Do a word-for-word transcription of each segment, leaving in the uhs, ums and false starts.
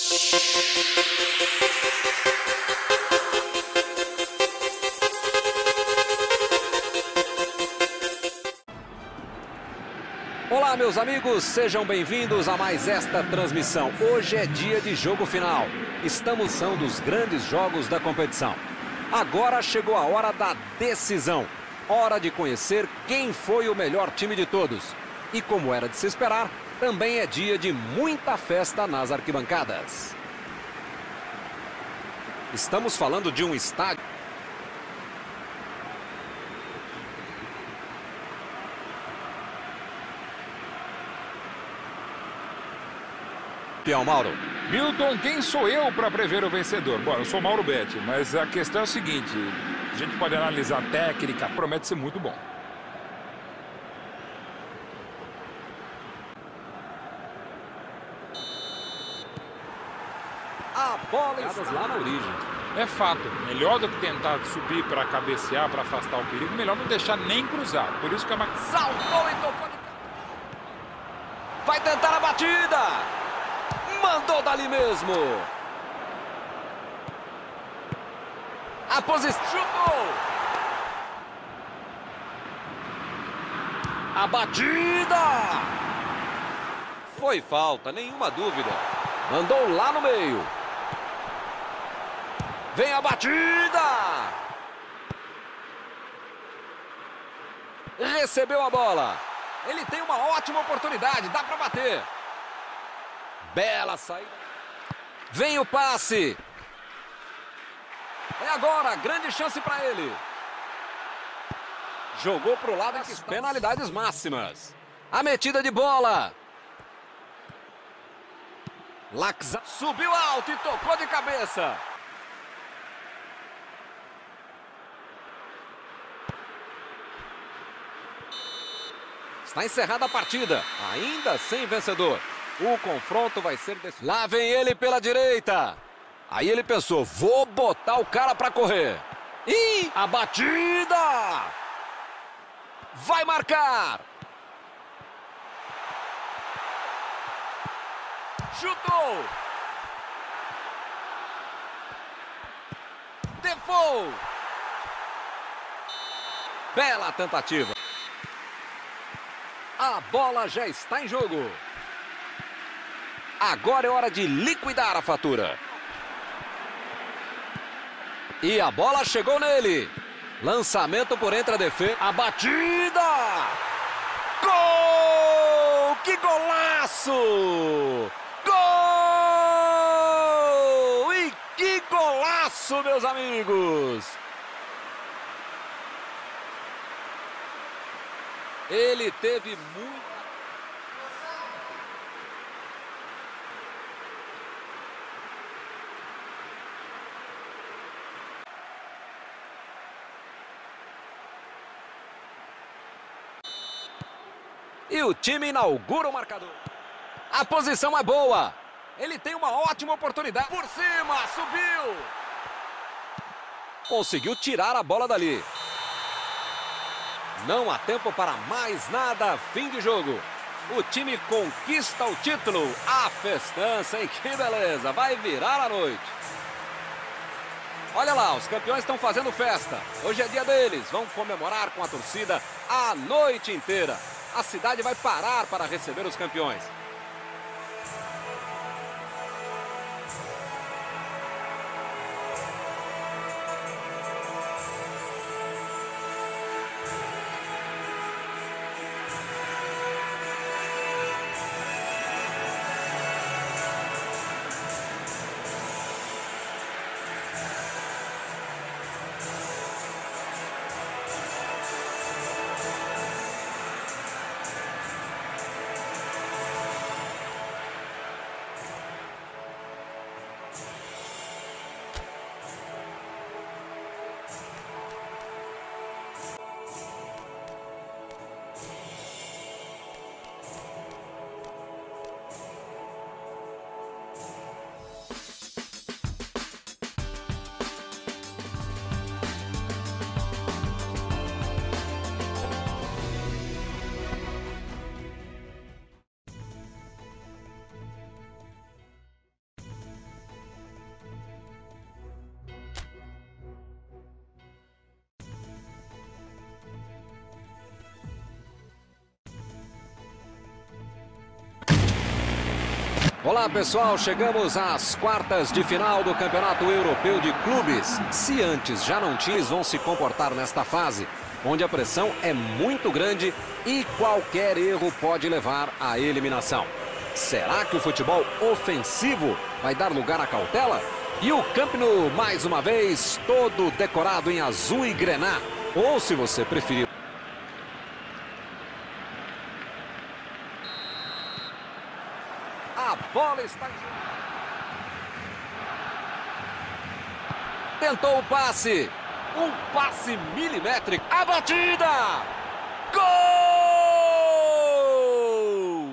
Olá, meus amigos, sejam bem-vindos a mais esta transmissão. Hoje é dia de jogo final. Estamos são dos grandes jogos da competição. Agora chegou a hora da decisão. Hora de conhecer quem foi o melhor time de todos. E como era de se esperar, também é dia de muita festa nas arquibancadas. Estamos falando de um estádio. Mauro. Milton, quem sou eu para prever o vencedor? Bom, eu sou Mauro Betti, mas a questão é a seguinte: a gente pode analisar a técnica, promete ser muito bom. A bola está lá na origem. É fato, melhor do que tentar subir para cabecear, para afastar o perigo, melhor não deixar nem cruzar. Por isso que a ma... Saltou e tocou de... Vai tentar a batida! Mandou dali mesmo. A posição. Chutou. A batida. Foi falta, nenhuma dúvida. Mandou lá no meio. Vem a batida. Recebeu a bola. Ele tem uma ótima oportunidade, dá para bater. Bela saída. Vem o passe. É agora, grande chance para ele. Jogou para o lado das penalidades máximas. A metida de bola. Laxa subiu alto e tocou de cabeça. Está encerrada a partida, ainda sem vencedor. O confronto vai ser... Desse... Lá vem ele pela direita. Aí ele pensou, vou botar o cara para correr. E a batida! Vai marcar! Chutou! Default! Bela tentativa. A bola já está em jogo. Agora é hora de liquidar a fatura. E a bola chegou nele. Lançamento por entre a defesa. A batida! Gol! Que golaço! Gol! E que golaço, meus amigos! Ele teve muito... E o time inaugura o marcador. A posição é boa. Ele tem uma ótima oportunidade. Por cima, subiu. Conseguiu tirar a bola dali. Não há tempo para mais nada. Fim de jogo. O time conquista o título. A festança, hein? Que beleza. Vai virar a noite. Olha lá, os campeões estão fazendo festa. Hoje é dia deles. Vão comemorar com a torcida a noite inteira. A cidade vai parar para receber os campeões. Olá pessoal, chegamos às quartas de final do Campeonato Europeu de Clubes. Se antes já não tinham, vão se comportar nesta fase, onde a pressão é muito grande e qualquer erro pode levar à eliminação. Será que o futebol ofensivo vai dar lugar à cautela? E o Camp Nou, mais uma vez, todo decorado em azul e grená. Ou, se você preferir, a bola está em jogo. Tentou o passe. Um passe milimétrico. A batida! Gol!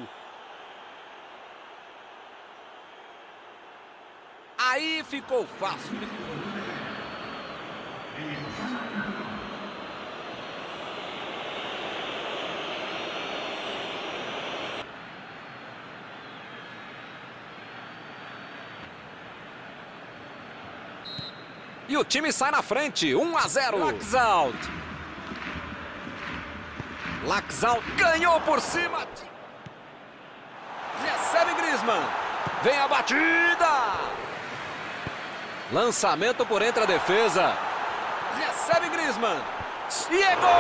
Aí ficou fácil. E o time sai na frente, um a zero. Laxalt. Laxalt ganhou por cima. Recebe Griezmann. Vem a batida. Lançamento por entre a defesa. Recebe Griezmann. E é gol!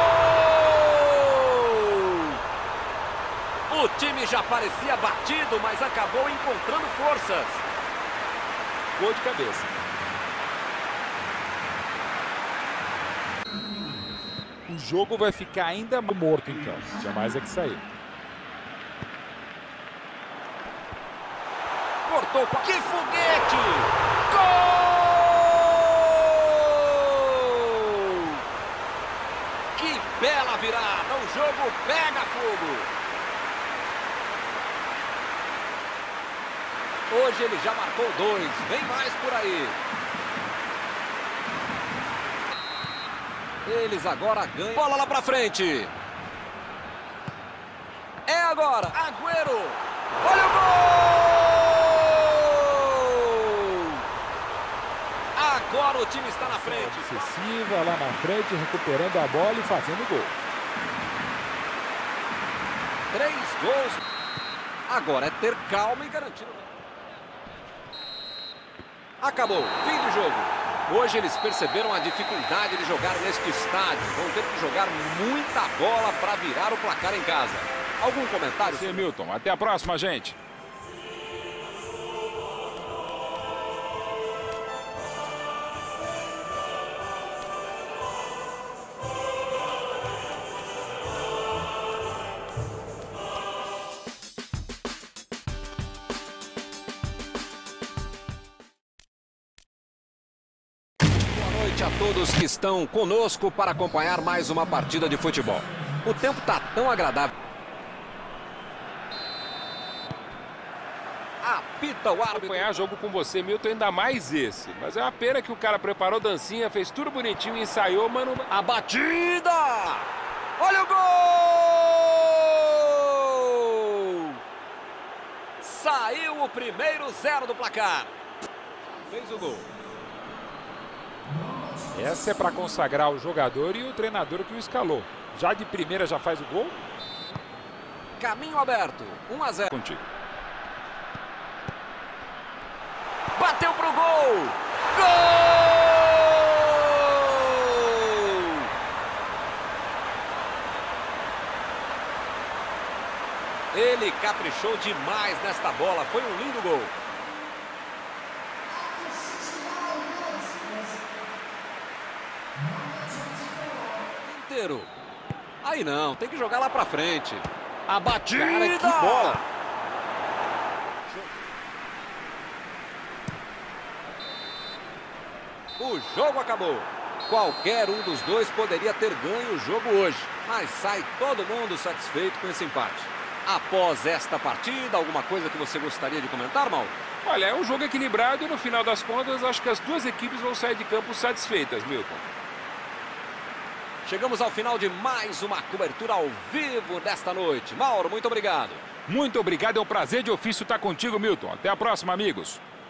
O time já parecia batido, mas acabou encontrando forças. Gol de cabeça. O jogo vai ficar ainda morto, então. Jamais é que sair. Cortou com... Que foguete! Gol! Que bela virada! O jogo pega fogo! Hoje ele já marcou dois. Vem mais por aí. Eles agora ganham. Bola lá pra frente. É agora. Agüero. Olha o gol! Agora o time está na frente. Excessiva lá na frente, recuperando a bola e fazendo gol. Três gols. Agora é ter calma e garantir. Acabou. Fim do jogo. Hoje eles perceberam a dificuldade de jogar neste estádio. Vão ter que jogar muita bola para virar o placar em casa. Algum comentário? Sim, Milton. Até a próxima, gente. A todos que estão conosco para acompanhar mais uma partida de futebol. O tempo está tão agradável. Apita o árbitro. Acompanhar jogo com você, Milton, ainda mais esse. Mas é uma pena que o cara preparou dancinha, fez tudo bonitinho, ensaiou, mano. A batida! Olha o gol! Saiu o primeiro zero do placar. Fez o gol. Essa é para consagrar o jogador e o treinador que o escalou. Já de primeira já faz o gol? Caminho aberto. um a zero. Contigo. Bateu pro gol! Gol! Ele caprichou demais nesta bola. Foi um lindo gol. Aí não, tem que jogar lá pra frente. A batida! Cara, que bola! O jogo acabou. Qualquer um dos dois poderia ter ganho o jogo hoje, mas sai todo mundo satisfeito com esse empate. Após esta partida, alguma coisa que você gostaria de comentar, Mauro? Olha, é um jogo equilibrado e no final das contas acho que as duas equipes vão sair de campo satisfeitas, Milton. Chegamos ao final de mais uma cobertura ao vivo desta noite. Mauro, muito obrigado. Muito obrigado, é um prazer de ofício estar contigo, Milton. Até a próxima, amigos.